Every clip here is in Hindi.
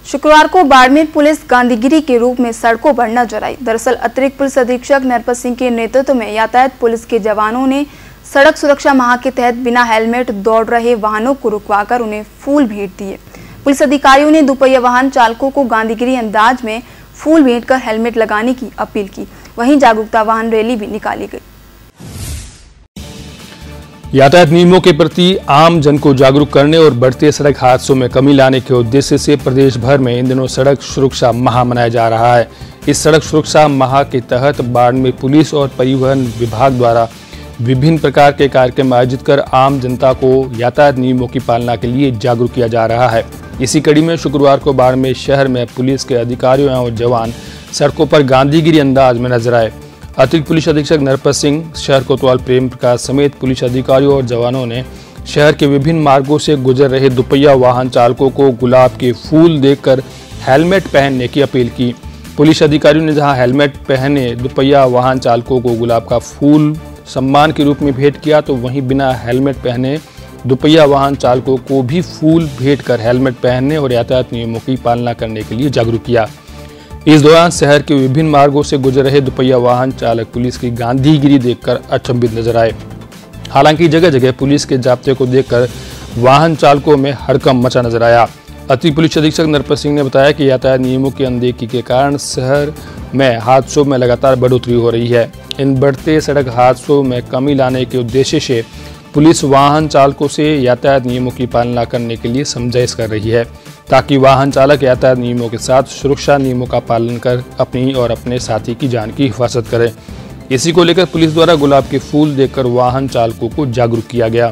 शुक्रवार को बाड़मेर पुलिस गांधीगिरी के रूप में सड़कों पर नजर आई। दरअसल अतिरिक्त पुलिस अधीक्षक नरपत सिंह के नेतृत्व में यातायात पुलिस के जवानों ने सड़क सुरक्षा माह के तहत बिना हेलमेट दौड़ रहे वाहनों को रुकवाकर उन्हें फूल भेंट दिए। पुलिस अधिकारियों ने दोपहिया वाहन चालकों को गांधीगिरी अंदाज में फूल भेंट कर हेलमेट लगाने की अपील की। वहीं जागरूकता वाहन रैली भी निकाली गई। यातायात नियमों के प्रति आम जन को जागरूक करने और बढ़ते सड़क हादसों में कमी लाने के उद्देश्य से प्रदेश भर में इन दिनों सड़क सुरक्षा माह मनाया जा रहा है। इस सड़क सुरक्षा माह के तहत बाड़मेर पुलिस और परिवहन विभाग द्वारा विभिन्न प्रकार के कार्यक्रम आयोजित कर आम जनता को यातायात नियमों की पालना के लिए जागरूक किया जा रहा है। इसी कड़ी में शुक्रवार को बाड़मेर शहर में पुलिस के अधिकारियों और जवान सड़कों पर गांधीगिरी अंदाज में नजर आए। अतिरिक्त पुलिस अधीक्षक नरपत सिंह, शहर कोतवाल प्रेम प्रकाश समेत पुलिस अधिकारियों और जवानों ने शहर के विभिन्न मार्गों से गुजर रहे दोपहिया वाहन चालकों को गुलाब के फूल देकर हेलमेट पहनने की अपील की। पुलिस अधिकारियों ने जहां हेलमेट पहने दोपहिया वाहन चालकों को गुलाब का फूल सम्मान के रूप में भेंट किया, तो वहीं बिना हेलमेट पहने दोपहिया वाहन चालकों को भी फूल भेंट कर हेलमेट पहनने और यातायात नियमों की पालना करने के लिए जागरूक किया। इस दौरान शहर के विभिन्न मार्गों से गुजर रहे दोपहिया वाहन चालक पुलिस की गांधीगिरी देखकर अचंभित नजर आए। हालांकि जगह जगह पुलिस के जाब्ते को देखकर वाहन चालकों में हड़कंप मचा नजर आया। अतिरिक्त पुलिस अधीक्षक नरपत सिंह ने बताया कि यातायात नियमों की अनदेखी के कारण शहर में हादसों में लगातार बढ़ोतरी हो रही है। इन बढ़ते सड़क हादसों में कमी लाने के उद्देश्य से पुलिस वाहन चालकों से यातायात नियमों की पालना करने के लिए समझाइश कर रही है, ताकि वाहन चालक यातायात नियमों के साथ सुरक्षा नियमों का पालन कर अपनी और अपने साथी की जान की हिफाजत करें। इसी को लेकर पुलिस द्वारा गुलाब के फूल देकर वाहन चालकों को जागरूक किया गया।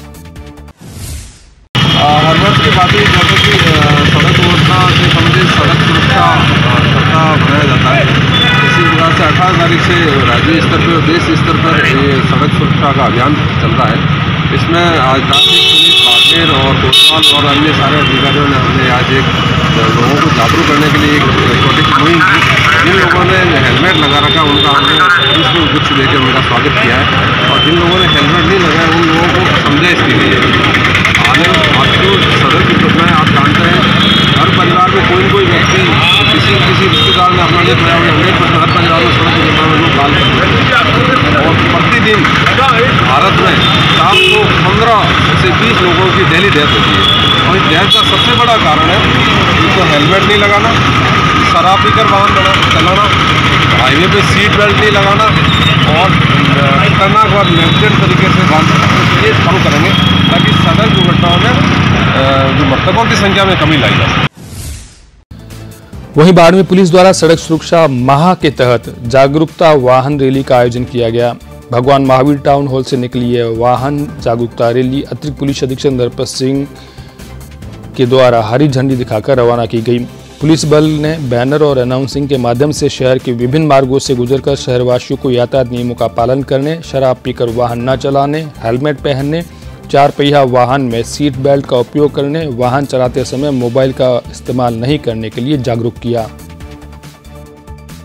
हर वर्ष की बात है, जैसे कि सड़क दुर्घटना से संबंधित सड़क सुरक्षा सप्ताह मनाया जाता है। इसी प्रकार से 18 तारीख से राज्य स्तर पर और देश स्तर पर ये सड़क सुरक्षा का अभियान चल रहा है। इसमें आज ट्रैफिक पुलिस बाड़मेर और कोतवाल और अन्य सारे अधिकारियों ने हमने आज एक लोगों को जागरूक करने के लिए एक छोटी सी मुहिम की। जिन लोगों ने हेलमेट लगा रखा उनका हमने पुष्प गुच्छ देकर उनका स्वागत किया है, और जिन लोगों ने हेलमेट नहीं लगाया उन लोगों को समझाइश की गई है। आने जो सड़क दुर्घटनाएँ आप जानते हैं, हर परिवार में कोई व्यक्ति किसी रिश्तेदार ने अपना नहीं खोया, 100% हर परिवार में सड़क दुर्घटना में लोग काल करते हैं। और प्रतिदिन भारत में 715 से 20 लोगों की डेली डेथ होती है, और इस डेथ का सबसे बड़ा कारण है उनको हेलमेट नहीं लगाना, शराब पीकर वाहन चलाना, हाईवे पे सीट बेल्ट नहीं लगाना और खतरनाक और नेगलिजेंट तरीके से वाहन चलाना। ये कम करेंगे ताकि सड़क दुर्घटनाओं में जो मृतकों की संख्या में कमी लाई जा सके। वहीं बाड़मेर पुलिस द्वारा सड़क सुरक्षा माह के तहत जागरूकता वाहन रैली का आयोजन किया गया। भगवान महावीर टाउन हॉल से निकली यह वाहन जागरूकता रैली अतिरिक्त पुलिस अधीक्षक नरपत सिंह के द्वारा हरी झंडी दिखाकर रवाना की गई। पुलिस बल ने बैनर और अनाउंसिंग के माध्यम से शहर के विभिन्न मार्गों से गुजरकर शहरवासियों को यातायात नियमों का पालन करने, शराब पीकर वाहन न चलाने, हेलमेट पहनने, 4 पहिया वाहन में सीट बेल्ट का उपयोग करने, वाहन चलाते समय मोबाइल का इस्तेमाल नहीं करने के लिए जागरूक किया।